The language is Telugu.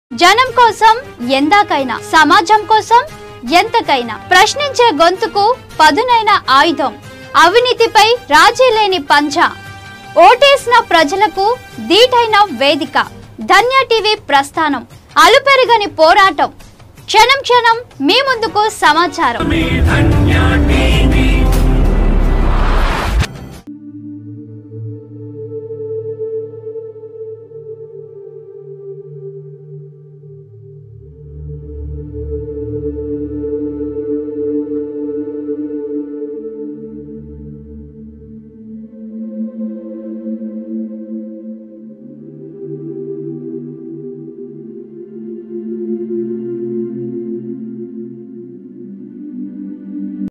జనం కోసం ఎందాకైనా, సమాజం కోసం ఎంతకైనా ప్రశ్నించే గొంతుకు పదునైన ఆయుధం, అవినీతిపై రాజీ లేని పంజా, ఓటేసిన ప్రజలకు దీటైన వేదిక. ధన్య టీవీ ప్రస్థానం, అలుపెరగని పోరాటం, క్షణం క్షణం మీ ముందుకు సమాచారం.